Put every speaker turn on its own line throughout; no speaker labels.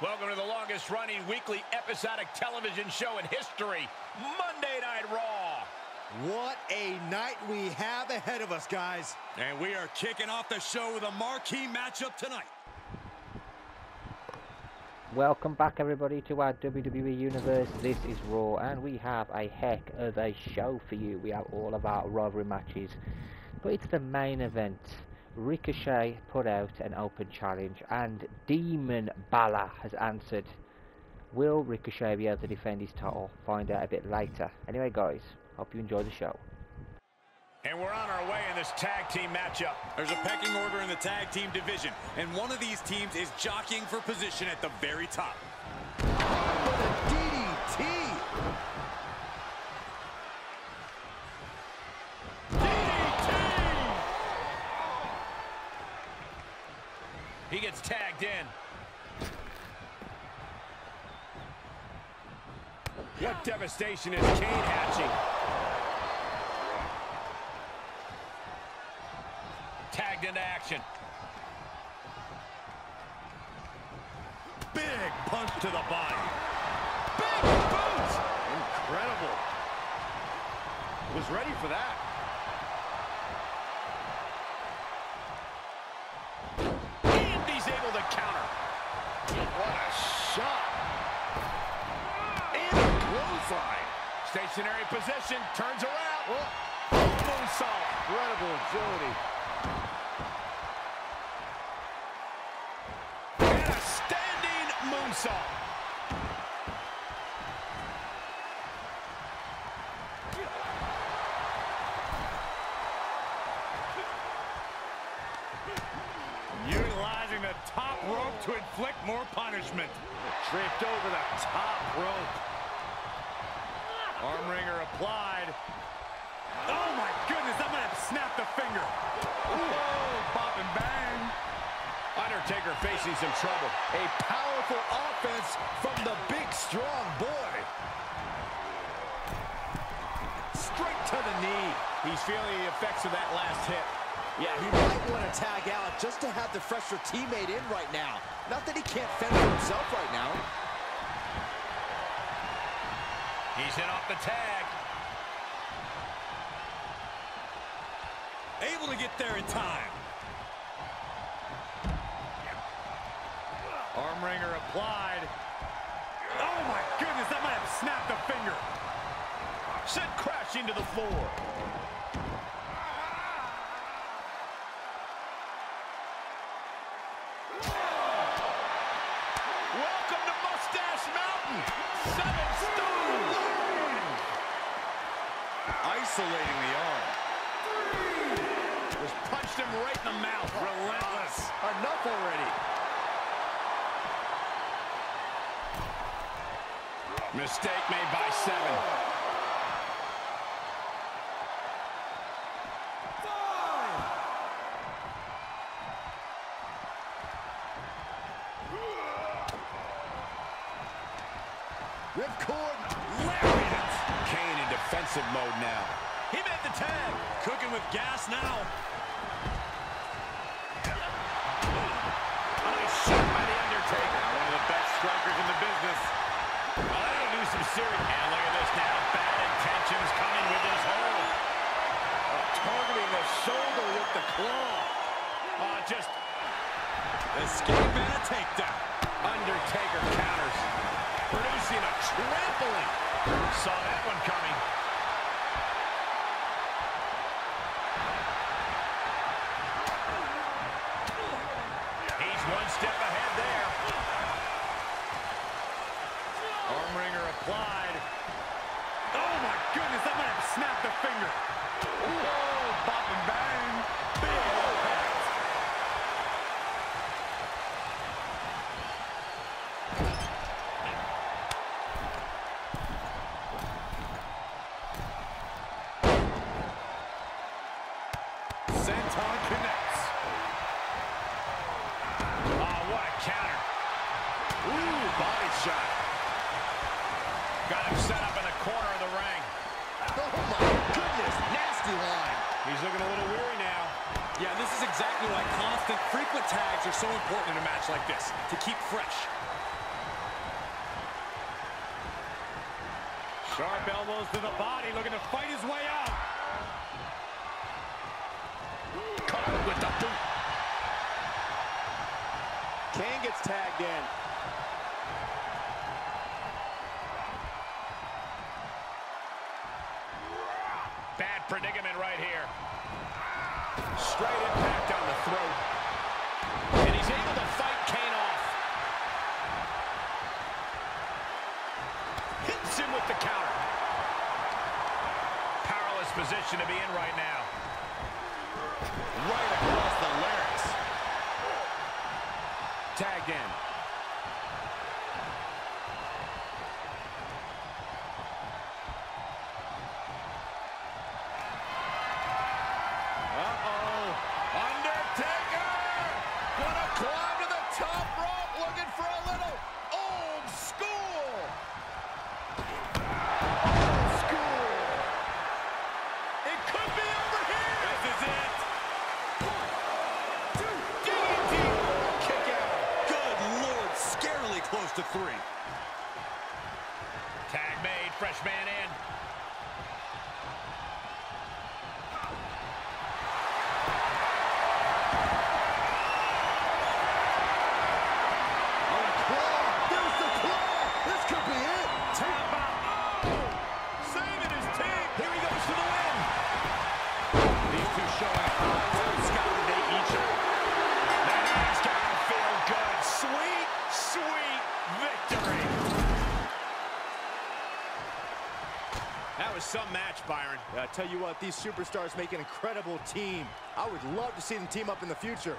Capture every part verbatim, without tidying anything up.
Welcome to the longest running weekly episodic television show in history, Monday Night Raw.
What a night we have ahead of us, guys.
And we are kicking off the show with a marquee matchup tonight.
Welcome back, everybody, to our W W E Universe. This is Raw, and we have a heck of a show for you. We have all of our rivalry matches, but it's the main event. Ricochet put out an open challenge, and Demon Balor has answered. Will Ricochet be able to defend his title? Find out a bit later. Anyway, guys, hope you enjoy the show.
And we're on our way in this tag team matchup.
There's a pecking order in the tag team division, and one of these teams is jockeying for position at the very top.
What a D D T!
He gets tagged in. What devastation is Kane hatching? Tagged into action.
Big punch to the body.
Big boot! Incredible. Was ready for that. Counter. What a shot. And a clothesline. Stationary position. Turns around. Oh. Moonsault. Incredible agility. And a standing moonsault.
Utilizing the top rope to inflict more punishment.
Tripped over the top rope. Arm wringer applied.
Oh my goodness, that might have snapped the finger. Oh, bop and bang.
Undertaker facing some trouble.
A powerful offense from the big, strong boy. Straight to the knee.
He's feeling the effects of that last hit.
Yeah, he might want to tag out just to have the fresher teammate in right now. Not that he can't fend for himself right now.
He's in off the tag.
Able to get there in time.
Arm wringer applied.
Oh my goodness, that might have snapped the finger.
Sent crashing to the floor. Welcome to Mustache Mountain. Seven stone.
Isolating the arm.
Just punched him right in the mouth. Relentless.
Enough already.
Mistake made by seven.
Ripcord.
Lariat. Kane in defensive mode now.
He made the tag. Cooking with gas now.
Nice shot by The Undertaker. One of the best strikers in the business. Well, that'll do some serious. And look at this now. Bad intentions coming with his hold. Oh, targeting the shoulder with the claw. Oh, just
Escape and a takedown.
Undertaker counters. Producing a trampling. Saw that one coming. He's one step ahead there. Arm wringer applied.
Oh my goodness, that might have snapped the finger. Oh, bop and bang. Big impact.
Senton connects. Oh, what a counter. Ooh, body shot. Got him set up in the corner of the ring.
Oh my goodness, nasty line.
He's looking a little weary now.
Yeah, this is exactly why constant, frequent tags are so important in a match like this, to keep fresh. Sharp elbows to the body, looking to fight his way out. Caught with the boot.
Kane gets tagged in.
Bad predicament right here. Straight impact on the throat. And he's able to fight Kane off. Hits him with the counter. Powerless position to be in right now.
Right across the larynx. Tagged in.
Uh-oh. Undertaker! Gonna climb to the top rope, looking for a little old school. Old school. It could be over here. This is it. One, two, D D T. Kick out.
Good Lord, scarily close to three.
Tag made, fresh man in. That was some match, Byron.
Yeah, I tell you what, these superstars make an incredible team. I would love to see them team up in the future.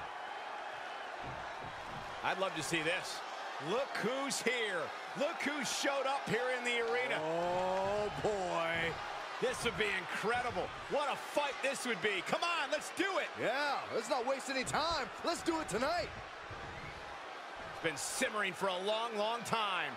I'd love to see this. Look who's here. Look who showed up here in the arena.
Oh, boy.
This would be incredible. What a fight this would be. Come on, let's do it.
Yeah, let's not waste any time. Let's do it tonight.
It's been simmering for a long, long time.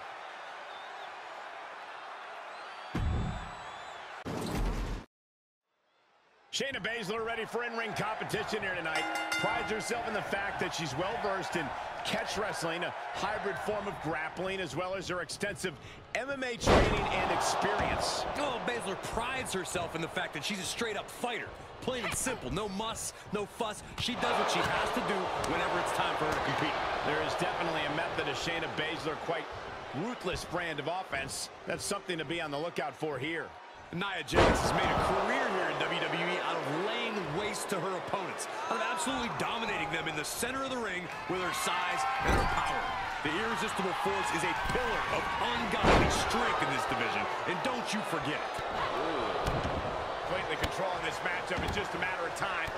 Shayna Baszler ready for in-ring competition here tonight. Prides herself in the fact that she's well-versed in catch wrestling, a hybrid form of grappling, as well as her extensive M M A training and experience.
Oh, Baszler prides herself in the fact that she's a straight-up fighter. Plain and simple. No muss, no fuss. She does what she has to do whenever it's time for her to compete.
There is definitely a method of Shayna Baszler, quite ruthless brand of offense. That's something to be on the lookout for here.
Nia Jax has made a career here in W W E out of laying waste to her opponents, out of absolutely dominating them in the center of the ring with her size and her power. The Irresistible Force is a pillar of ungodly strength in this division, and don't you forget it.
Completely controlling this matchup in just a matter of time.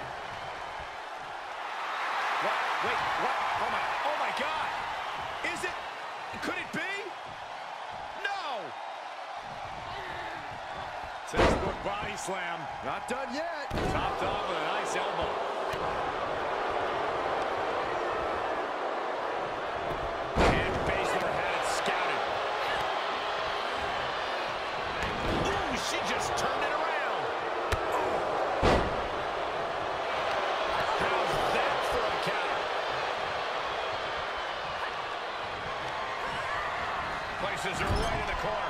What? Wait, what? Oh my, oh my God. Is it? Could it be?
Textbook body slam.
Not done yet.
Topped off with a nice elbow.
And Baszler had it scouted. Ooh, she just turned it around. How's that for a counter? Places her right in the corner.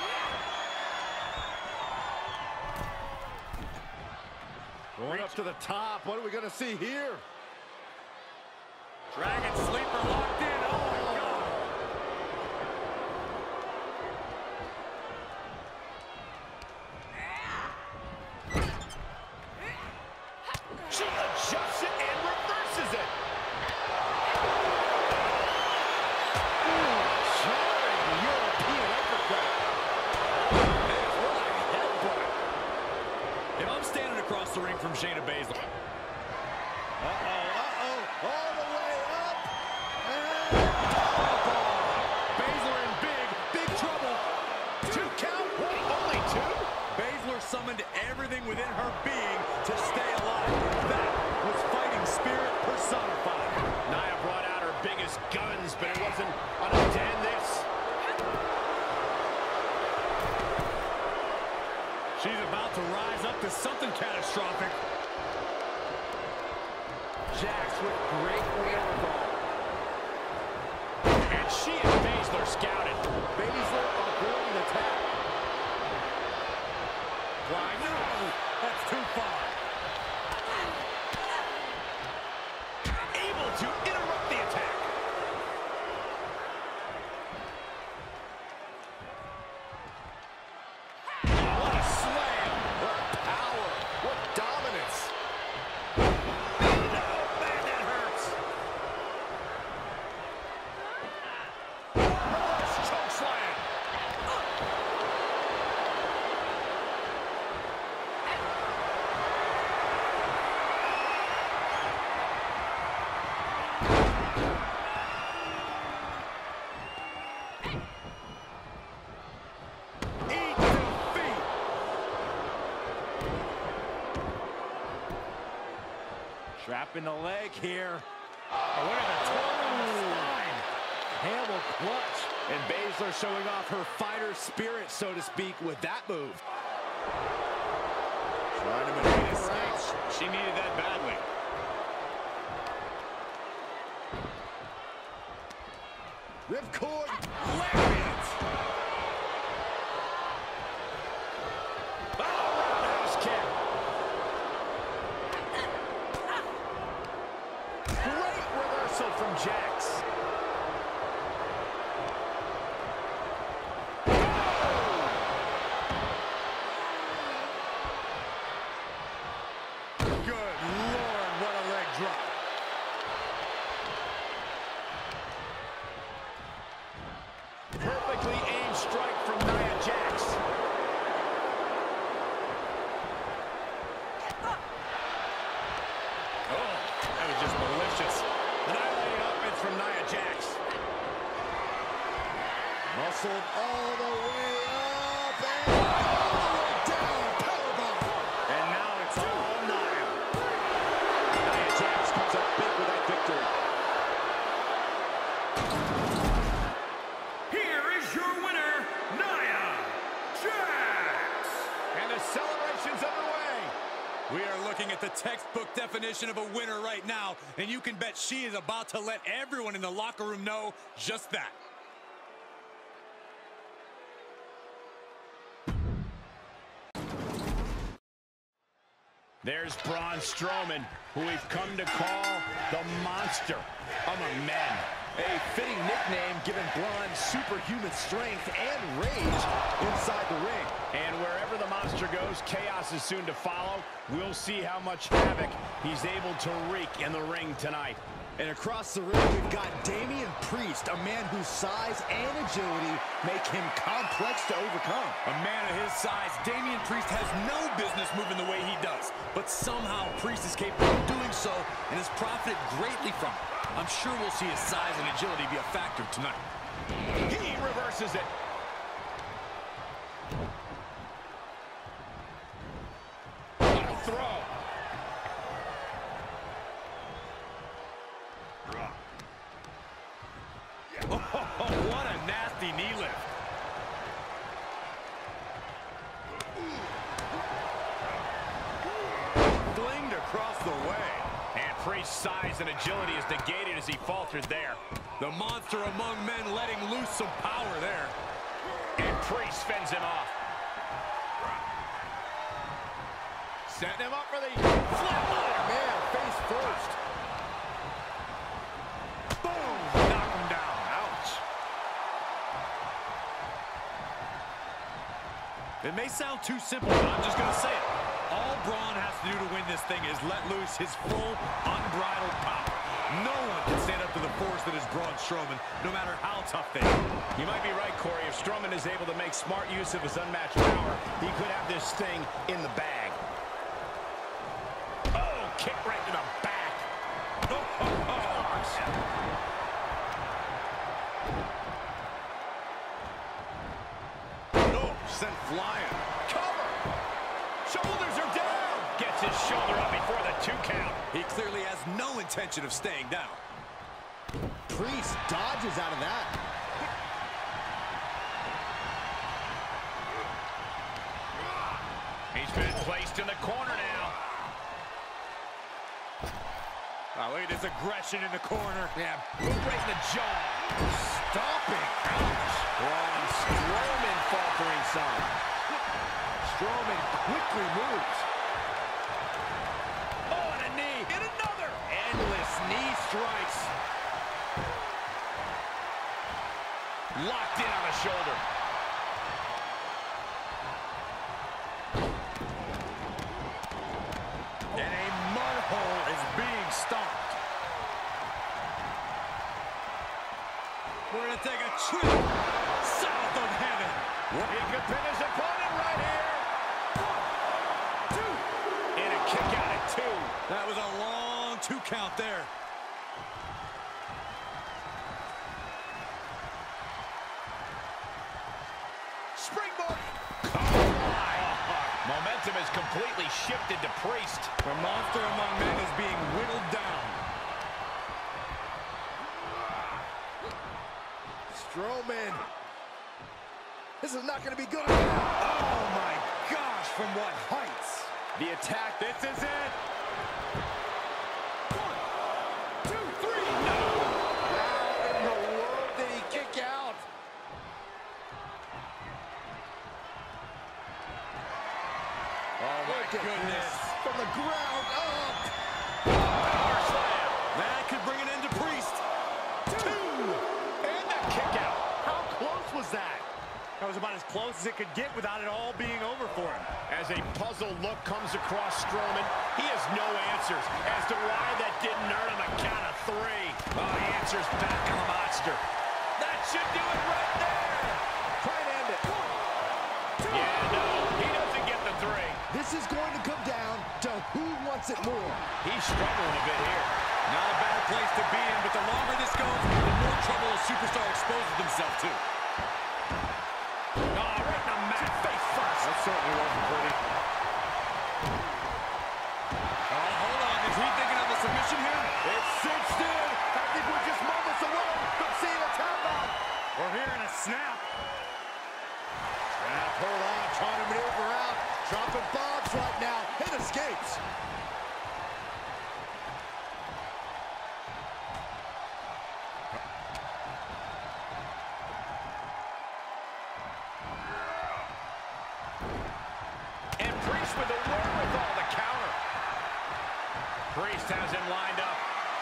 Going up to the top. What are we going to see here?
Dragon Sleeper locked in. Oh, my God.
She adjusts it and reverses it.
Ooh, jarring European uppercut.
What a headbutt. If I'm standing across the ring from Shayna Baszler.
Uh-oh, uh-oh, all the way up. And
Baszler in big, big trouble.
Two count. Only two?
Baszler summoned everything within her being to stay alive. That was fighting spirit personified.
Nia brought out her biggest guns, but it wasn't enough to end this.
She's about to rise up to something catastrophic.
Jax with great wherewithal.
And she and Baszler scouted.
Baszler avoiding the tap.
applied. No, that's too far.
Able to interrupt the attack. What a slam.
What power. What dominance.
Oh, man, that hurts. Reverse choke slam.
Eat defeat. Trapping the leg here. Oh, look at the torque on the spine. Hammer clutch.
And Baszler showing off her fighter spirit, so to speak, with that move. Trying to maneuver her out.
She needed that badly.
Ripcord.
Lariat. Oh, roundhouse kick. Great reversal from Jax.
Good Lord, what a leg drop.
Perfectly aimed strike from Nia Jax. Oh, that was just malicious. Annihilating offense from Nia Jax.
Muscled all the way up and all the way down. Powerbomb.
And now it's all Nia. Nia Jax comes up big with that victory.
Here is your winner, Nia Jax.
And the celebration's underway.
We are looking at the textbook definition of a winner right now, and you can bet she is about to let everyone in the locker room know just that.
There's Braun Strowman, who we've come to call the Monster among men.
A fitting nickname given Braun superhuman strength and range inside the ring.
And wherever the Monster goes, chaos is soon to follow. We'll see how much havoc he's able to wreak in the ring tonight.
And across the ring, we've got Damian Priest, a man whose size and agility make him complex to overcome.
A man of his size, Damian Priest has no business moving the way he does. But somehow Priest is capable of doing so and has profited greatly from it. I'm sure we'll see his size and agility be a factor tonight.
He reverses it. What a throw. Oh, what a nasty knee lift.
Flinged across the way.
And Priest's size and agility is negated as he faltered there.
The Monster among men letting loose some power there.
And Priest fends him off. Setting him up for the flatliner.
Man, face first.
Boom! Knock him down. Ouch.
It may sound too simple, but I'm just going to say it. All Braun has to do to win this thing is let loose his full, unbridled power. No one can stand up to the force that is Braun Strowman, no matter how tough they are.
You might be right, Corey. If Strowman is able to make smart use of his unmatched power, he could have this thing in the bag. Oh, kick right to the back. Oh, oh, oh.
Oh, sent flying.
Cover. Shoulders are down. Gets his shoulder up before the two count.
He clearly has no intention of staying down.
Priest dodges out of that.
He's been placed in the corner now.
Oh, look at this aggression in the corner.
Yeah, boot right in the jaw.
Stomping. Ouch. Braun Strowman faltering some. Strowman quickly moves.
Oh, and a knee. And another.
Endless knee strikes.
Locked in on the shoulder.
And a mud hole is being stomped. We're going to take a trip south of heaven.
He could pin his opponent right here. One, two. And a kick out at two.
That was a long two count there.
Springboard. Oh, my. Momentum has completely shifted to Priest.
The monster among men is being whittled down.
Strowman. This is not going to be good.
Oh, my gosh, from what heights.
The attack.
This is it.
One, two, three. No.
How in the world did he kick out?
Oh, my
Look at
goodness.
this. From the ground up.
Power slam.
That could bring an end to Priest.
Two. And the kick out.
How close was that?
That was about as close as it could get without it all being over for him.
As a puzzled look comes across Strowman, he has no answers as to why that didn't earn him a count of three. Oh, the answer's back on the monster. That should do it right there.
Try and end it.
Yeah, no, he doesn't get the three.
This is going to come down to who wants it more.
He's struggling a bit here.
Not a bad place to be in, but the longer this goes, the more trouble a superstar exposes himself to.
Oh, right in the mat, face first.
That certainly wasn't pretty. Oh, hold on. Is he thinking of a submission here?
It's cinched in. I think we're just moments away from seeing a tap out.
We're hearing a snap.
Trap, hold on, trying to maneuver out. Dropping bombs right now. It escapes.
And Priest with the wherewithal to counter. Priest has him lined up.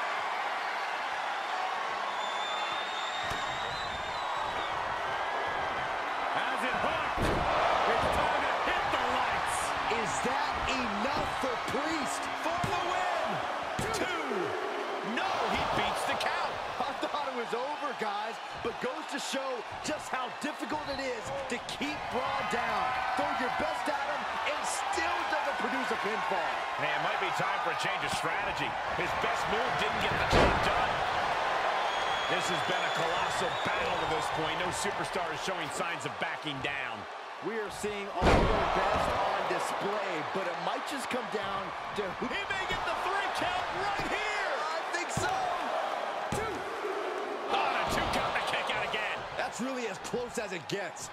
As it hooked. It's time to hit the lights.
Is that enough for Priest?
For the win! Two! No, he beats the count!
I thought it was over, guys, but goes to show just how difficult it is to keep Braun down. Throw your best at him and still doesn't produce a pinfall.
Hey, it might be time for a change of strategy. His best move didn't get the job done. This has been a colossal battle to this point. No superstar is showing signs of backing down.
We are seeing all their best on display, but it might just come down to who.
He may get the three count right here!
I think so.
Two! Oh, and a two count to kick out again.
That's really as close as it gets.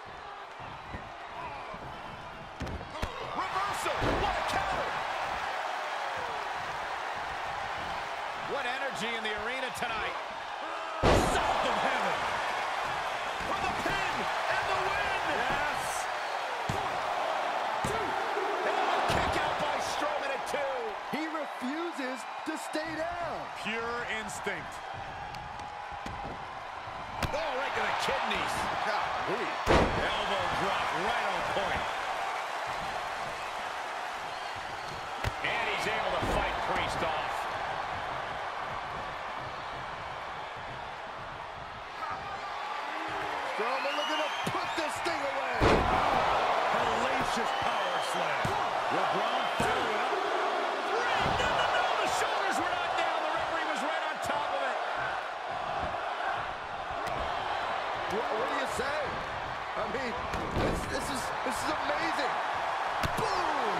Reversal! What a counter! What energy in the arena tonight.
South of heaven.
For the pin and the win!
Yes.
One, two, and a kick out by Strowman at two.
He refuses to stay down.
Pure instinct.
Oh, right to the kidneys.
Golly.
Elbow drop right on point.
And he's able to fight Priest off.
Strowman looking to put this thing away.
Hellacious power slam. Will Braun follow it up?
Three! No, no, no! The shoulders were not down. The referee was right on top of it.
What, what do you say? I mean, this, this is this is amazing. Boom!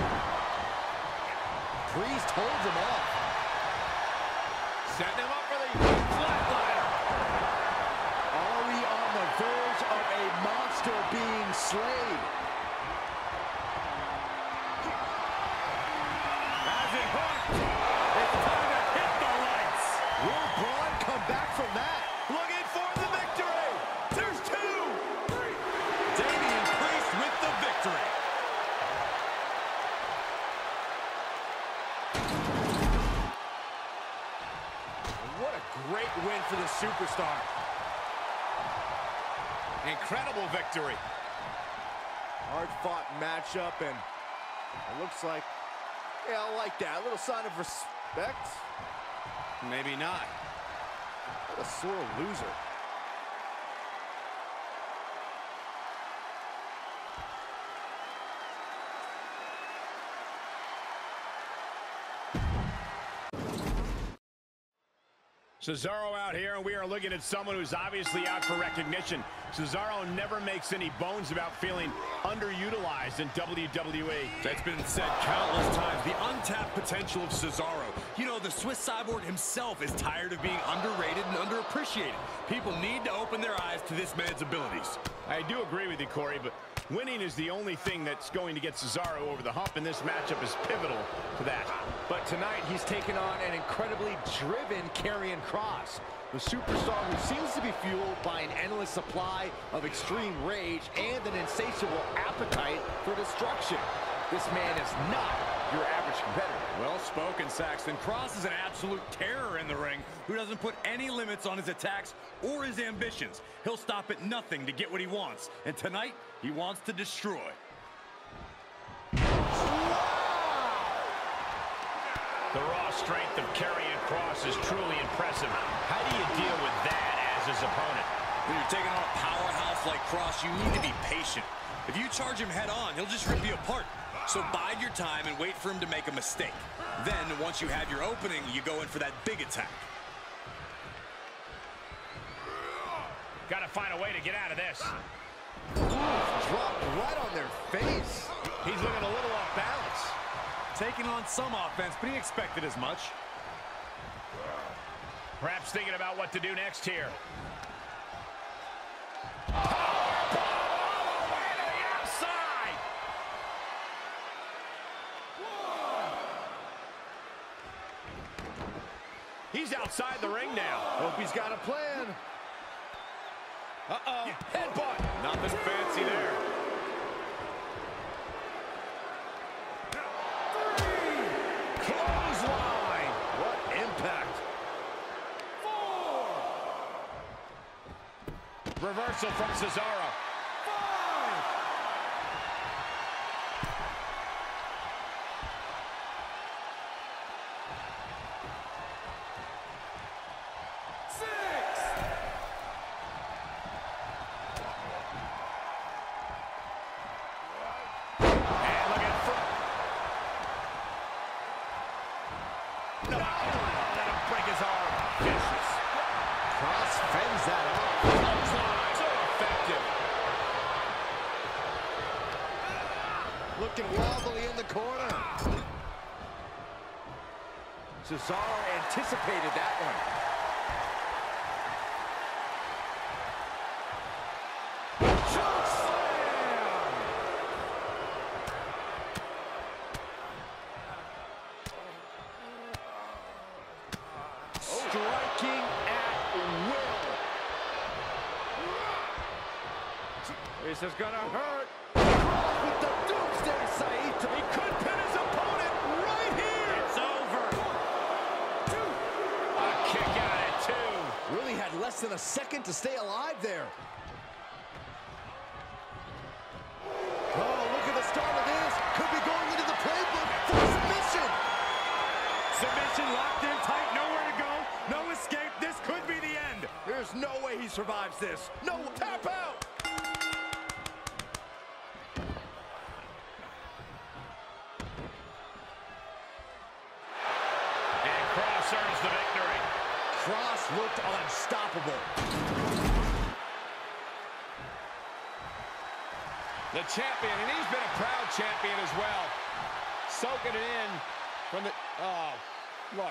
Priest holds him off.
Setting him up for the flatliner.
Are we on the verge of a monster being slain?
As it hooked. It's time to hit the lights.
Will Braun come back from that?
Looking for the victory. There's two.
Damian Priest with the victory. great win for the superstar. Incredible victory.
Hard-fought matchup, and it looks like, yeah, I like that. A little sign of respect.
Maybe not.
What a sore loser.
Cesaro out here, and we are looking at someone who's obviously out for recognition. Cesaro never makes any bones about feeling underutilized in W W E.
That's been said countless times. The untapped potential of Cesaro. You know, the Swiss Cyborg himself is tired of being underrated and underappreciated. People need to open their eyes to this man's abilities.
I do agree with you, Corey, but winning is the only thing that's going to get Cesaro over the hump, and this matchup is pivotal to that.
But tonight, he's taken on an incredibly driven Karrion Kross, the superstar who seems to be fueled by an endless supply of extreme rage and an insatiable appetite for destruction. This man is not your average competitor.
Well spoken, Saxton. Kross is an absolute terror in the ring who doesn't put any limits on his attacks or his ambitions. He'll stop at nothing to get what he wants. And tonight, he wants to destroy.
The raw strength of Karrion Kross is truly impressive. How do you deal with that as his opponent?
When you're taking on a powerhouse like Kross, you need to be patient. If you charge him head on, he'll just rip you apart. So bide your time and wait for him to make a mistake. Then, once you have your opening, you go in for that big attack.
Got to find a way to get out of this.
Dropped right on their face.
He's looking a little off balance.
Taking on some offense, but he expected as much.
Perhaps thinking about what to do next here. He's outside the ring now.
Hope he's got a plan.
Uh-oh. Headbutt.
Nothing fancy there.
Clothesline. What impact.
Four. Reversal from Cesaro.
Five. Six.
And look at front. No. Let him break his arm. Vicious.
Kross fends that off.
Clothesline. So effective.
Looking wobbly in the corner. Cesaro anticipated that one. Choke slam! Striking at will. This is gonna hurt. Kross with the doomsday Saito. He could pin his opponent right here.
It's over. Two. A kick out at two.
Really had less than a second to stay alive there. Oh, look at the start of this. Could be going into the playbook for submission.
Submission locked in tight, nowhere to go, no escape. This could be the end.
There's no way he survives this. No, tap out.
And Kross earns the victory.
Kross looked unstoppable.
The champion, and he's been a proud champion as well. Soaking it in from the... Oh, look.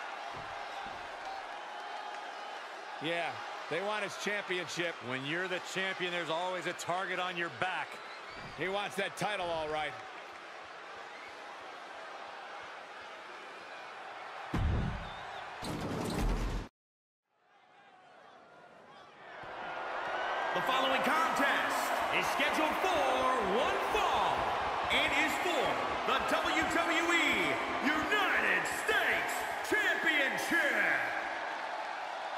Yeah, they want his championship.
When you're the champion, there's always a target on your back.
He wants that title, all right.
The following contest is scheduled for one fall. It is for the W W E United States Championship.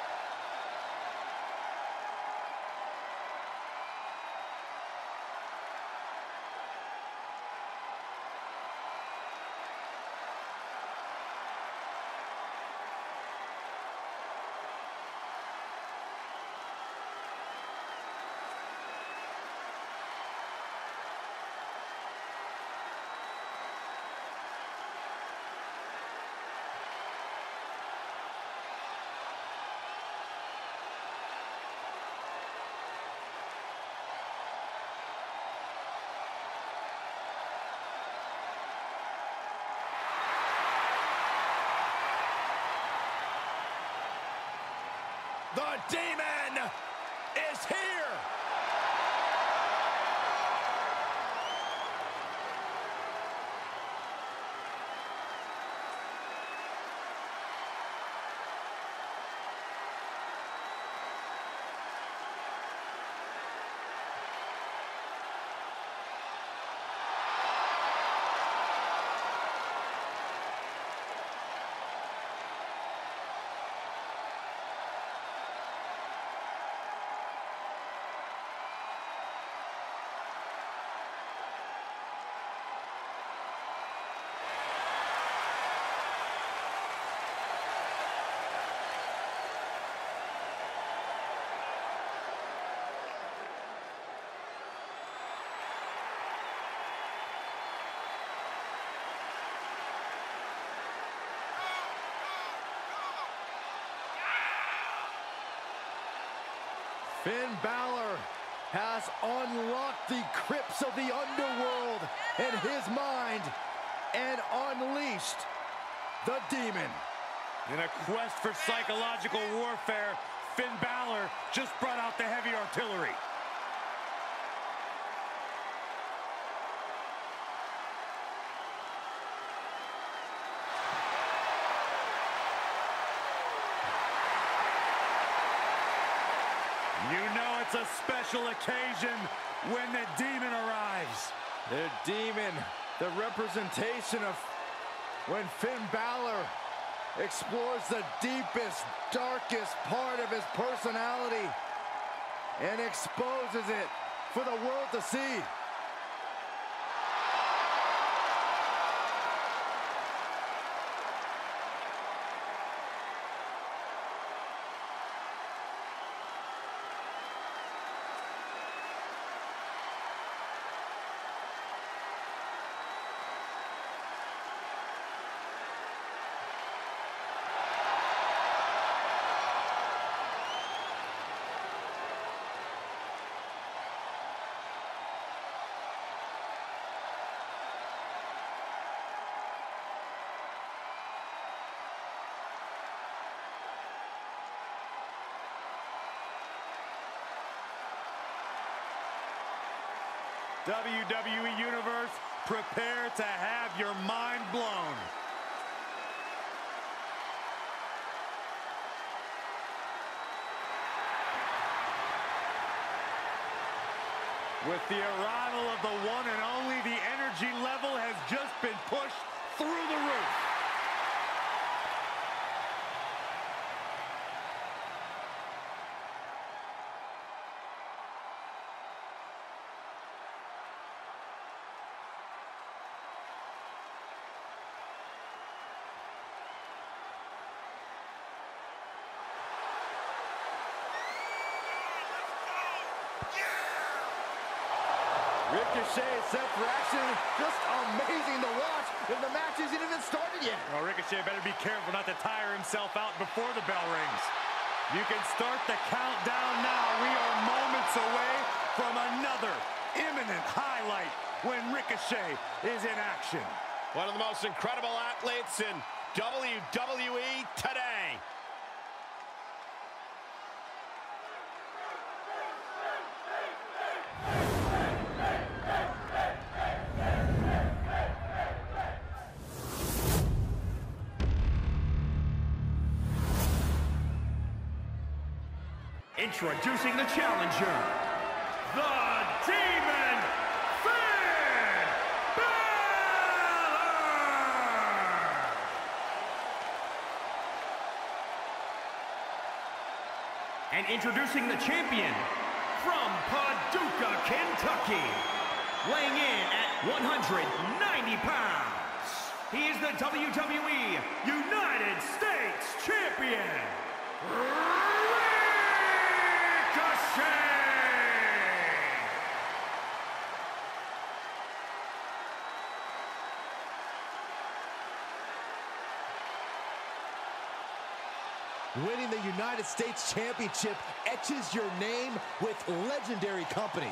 The Demon is here.
Finn Balor has unlocked the crypts of the underworld in his mind and unleashed the Demon.
In a quest for psychological warfare, Finn Balor just brought out the heavy artillery. You know it's a special occasion when the Demon arrives.
The Demon, the representation of when Finn Balor explores the deepest, darkest part of his personality and exposes it for the world to see.
W W E Universe, prepare to have your mind blown. With the arrival of the one and only, the energy level has just been pushed through the roof.
Ricochet is set for action. Just amazing to watch. And the match isn't even started yet.
Well, Ricochet better be careful not to tire himself out before the bell rings. You can start the countdown now. We are moments away from another imminent highlight when Ricochet is in action.
One of the most incredible athletes in W W E today.
Introducing the challenger, the Demon, Finn Balor! And introducing the champion, from Paducah, Kentucky, weighing in at one hundred ninety pounds, he is the W W E United States Champion,
Winning the United States Championship etches your name with legendary company.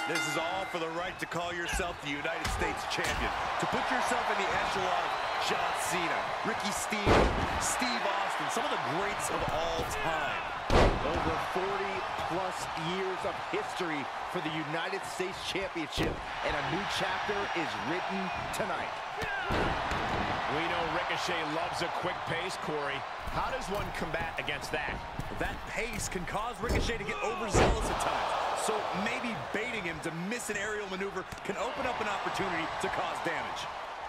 This is all for the right to call yourself the United States champion. To put yourself in the echelon of John Cena, Ricky Steamboat, Steve Austin, some of the greats of all time.
Over forty plus years of history for the United States Championship, and a new chapter is written tonight.
We know Ricochet loves a quick pace, Corey. How does one combat against that?
That pace can cause Ricochet to get overzealous at times. So maybe baiting him to miss an aerial maneuver can open up an opportunity to cause damage.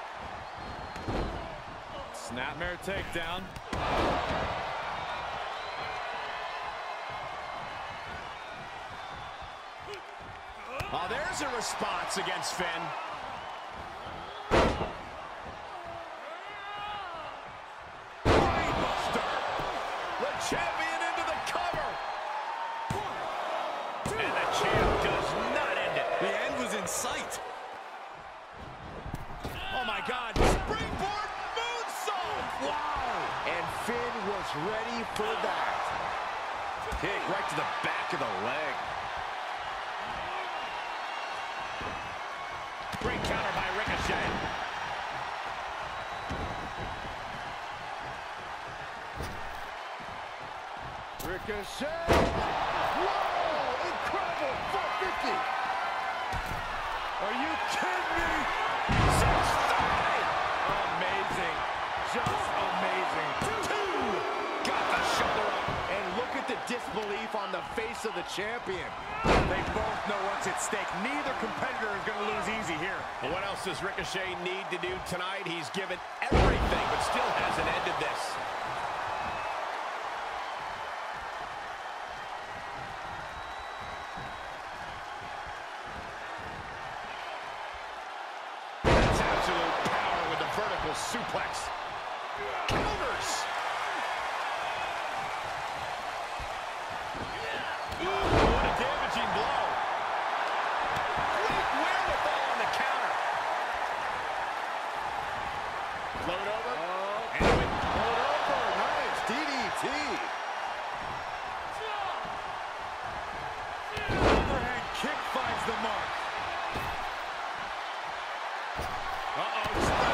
Snapmare takedown. Oh, there's a response against Finn. Brainbuster. The champion into the cover. And the champ does not end it.
The end was in sight.
Oh, my God. Springboard moonsault.
Wow! And Finn was ready for that.
Kick right to the back of the leg. Great counter by Ricochet.
Ricochet! Whoa! Incredible! four fifty!
Are you kidding me?
six thirty!
Amazing. Just amazing.
Two! Got the shoulder up.
And look at the disbelief on the face of the champion.
They both know what's at stake. Neither competitor is going to lose easy here.
Well, what else does Ricochet need to do tonight? He's given everything, but still hasn't ended this. That's absolute power with the vertical suplex. Counters! Ooh, what a damaging blow. Great wherewithal on the counter. Float over.
Oh,
And with
float over. Nice. D D T.
Overhead kick finds the mark.
Uh-oh.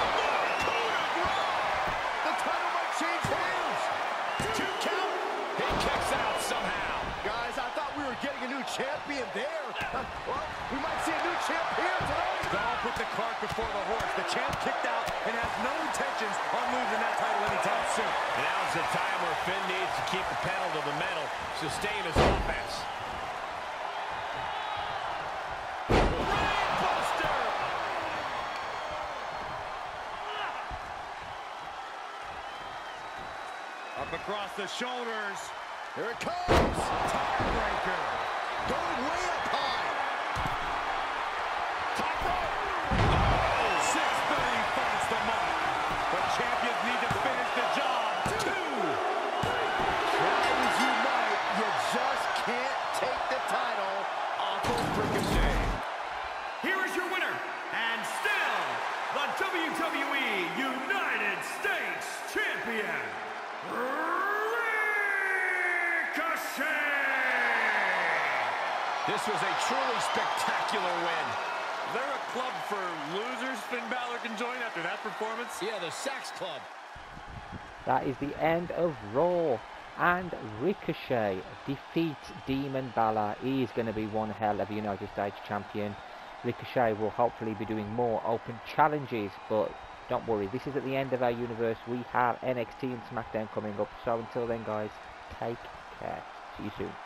The title might change hands.
Two count. He kicks out somehow.
Guys, I thought we were getting a new champion there. Well, we might see a new champ here tonight.
Don't put the cart before the horse. The champ kicked out and has no intentions on losing that title anytime soon.
And now's the time where Finn needs to keep the pedal to the metal, sustain his offense. Brainbuster!
Up across the shoulders.
Here it comes.
Tiebreaker.
Going way up high.
Top rope!
six thirty finds the mark. The champions need to finish the job.
Two!
Try as you might, you just can't take the title off of Ricochet.
Here is your winner, and still the W W E United States Champion, Ricochet!
This was a truly spectacular win.
Is there a club for losers Finn Balor can join after that performance?
Yeah, the Sax Club.
That is the end of Raw, and Ricochet defeats Demon Balor. He is going to be one hell of a United States champion. Ricochet will hopefully be doing more open challenges, but don't worry, this is at the end of our universe. We have N X T and SmackDown coming up, so until then guys, take care. See you soon.